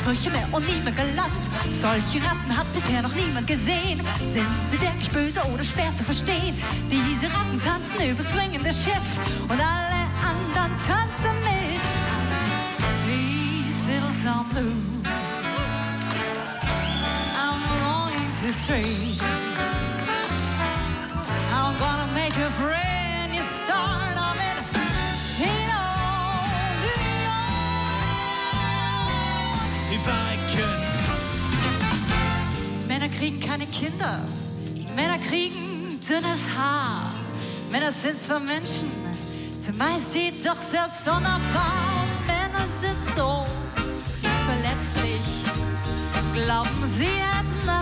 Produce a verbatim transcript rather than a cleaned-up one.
Sprüche mehr und nie mehr gelangt. Solche Ratten hat bisher noch niemand gesehen. Sind sie wirklich böse oder schwer zu verstehen? Diese Ratten tanzen übers swingende Schiff und alle anderen tanzen mit. Please, little Tom Blues, I'm longing to stray. I'm gonna make a brand new start of it. You know, If I could. Männer kriegen keine Kinder. Männer kriegen dünnes Haar. Männer sind zwar Menschen, zumeist jedoch sehr sonderbar. Und Männer sind so verletzlich. Glauben sie hätten